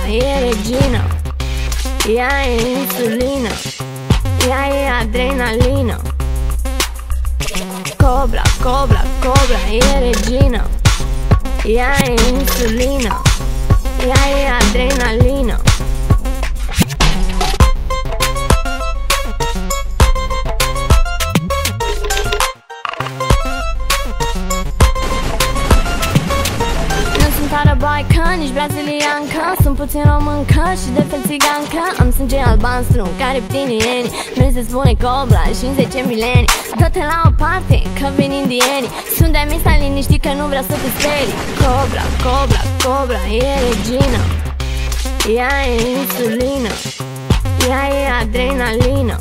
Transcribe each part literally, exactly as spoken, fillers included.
e regină. Ea e insulină, ea e adrenalină. Cobra, cobra, cobra, e regină. Ea e insulină, ea e adrenalină. Arabaică, nici braziliancă, sunt puțin româncă și de fel țigancă. Am sânge albastru ca reptilieni, mi se spune cobra și în zece milenii. Dă-te la o parte, că vin indienii. Sunt de-a mea, stai liniștit că nu vreau să te sperii. Cobra, cobra, cobra, e regină. Ea e insulină, ea e adrenalină.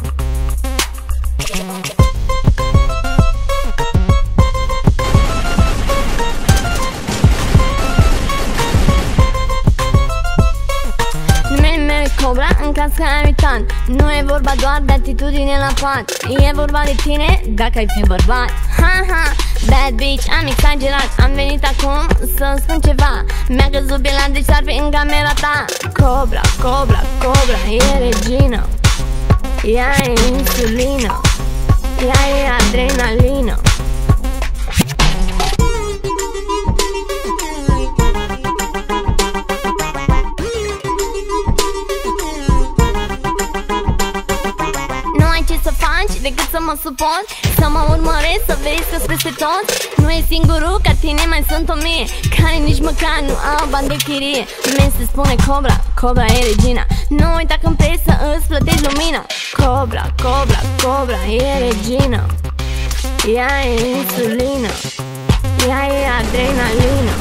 Cobra în caz că ai uitat, nu e vorba doar de atitudine la pat. E vorba de tine dacă ai fi bărbat. Ha, ha, bad bitch, am exagerat. Am venit acum să-mi spun ceva. Mi-a căzut biela, deci ar fi în camera ta. Cobra, cobra, cobra, e regină. Ea e insulină, ea e adrenalină. Să faci decât să mă suport, să mă urmăresc, să vezi că peste tot. Nu e singurul, ca tine mai sunt o mie care nici măcar nu au bani de chirie. Mi se spune cobra, cobra e regina. Nu uita când pleci să îți plătești lumina. Cobra, cobra, cobra e regină. Ea e insulină, ea e adrenalină.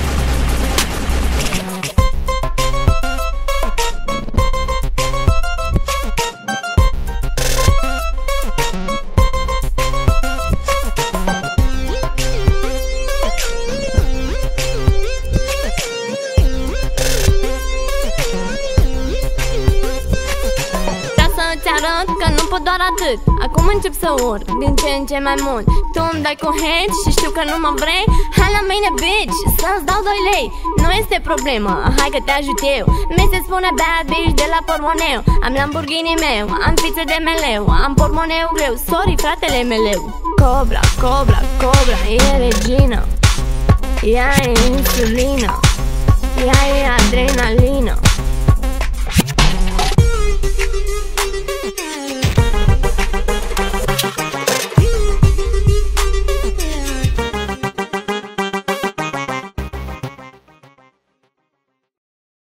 Arăt că nu pot doar atât. Acum încep să urc din ce în ce mai mult. Tu îmi dai cu head și știu că nu mă vrei. Hai la mine, bitch, să-ți dau doi lei. Nu este problemă, hai că te ajut eu. Mi se spune bad bitch de la pormoneu. Am Lamborghini meu, am fițe de meleu, am pormoneu greu, sorry fratele meleu. Cobra, cobra, cobra, e regină. Ea e insulină, ea e adrenalină.